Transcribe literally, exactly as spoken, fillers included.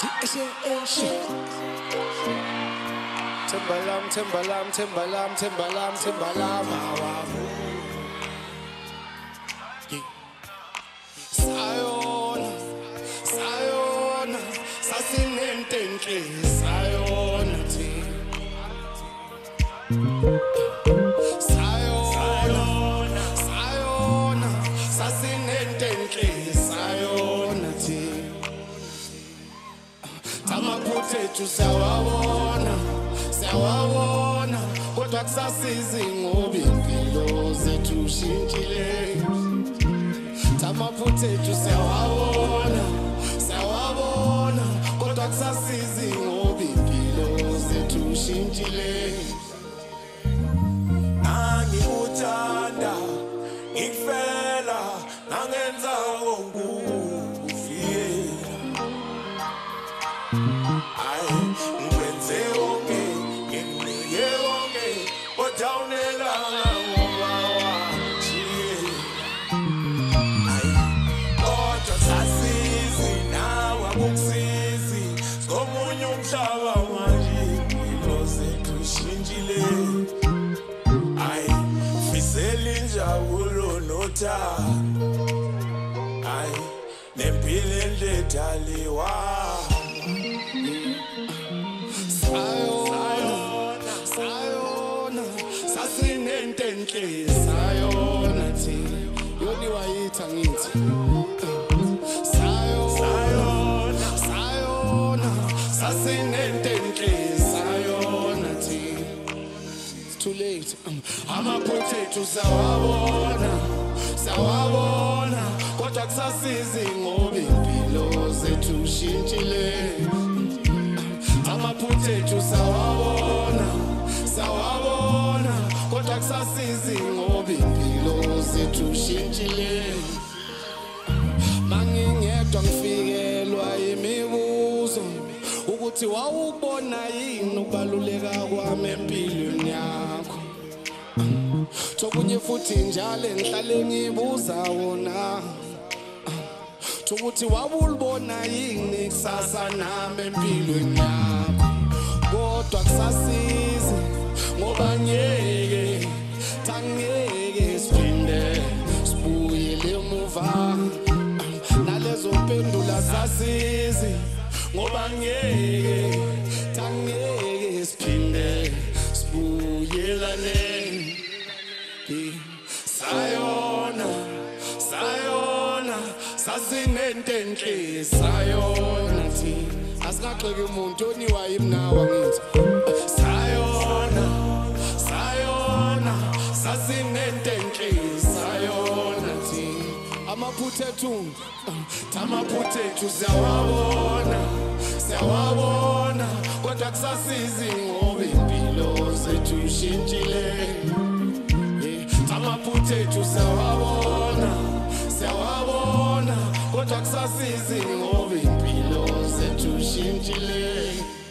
Timbalam, Timbalam, Timbalam, Timbalam, Timbalam, Sayona, Sayona, sasinentenke, Sayona ti. Sayona, Sayona, sasinentenke, Sayona ti. Tamaphutethu siyawabona, siyawabona, kodwa kusasizi ngoba impilo zethu shintshile. Tamaphutethu siyawabona, siyawabona, kodwa kusasizi ngoba impilo zethu shintshile. Nangikuthanda, ngikufela, nangenza ngokufiyela. Ay, ngikwenze konke, ngikunike konke, kodwa awunelanga ngoba washiye. Ay, kodwa sasizi nawe akukusizi, skomunye umhlaba manje impilo zethu shintshile. Ay, fisela injabulo nothando, ay, nempilo enhle edaliwa. Sayona, Sayona, sasinentenke, Sayona ti. Yoni wayitha ngithi. Sayona, Sayona, sasinentenke, Sayona ti. It's too late. Amaphutethu siyawabona, siyawabona, kodwa kusasizi ngoba impilo zethu shintshile. Amaphutethu siyawabona, siyawabona, kodwa kusasizi ngoba impilo zethu shintshile. Mangingedwa ngifikelwa imibuzo ukuthi wawubona yini ukubaluleka kwami empilweni yakho. Thokunye futhi njalo engihlale ngibuza wona ukuthi wawulibona yini kusasa nami empilweni yakho. Kodwa kusasizi ngoba ngeke tangeke siphinde sibuyele emuva. Nalezo mpendula sasizi ngoba ngeke tangeke siphinde sibuyelane. Sayona, Sayona, sasinentenke, Sayona ti. Asingagxeki umuntu oniwa yimnawa ngithi. Sayona, Sayona, sasinentenke, Sayona ti. Amaphutethu, tamaphutethu siyawabona, siyawabona, kodwa kusasizi ngoba impilo zethu shintshile. Amaphutethu siyawabona, siyawabona, kodwa kusasizi ngoba impilo zethu shintshile.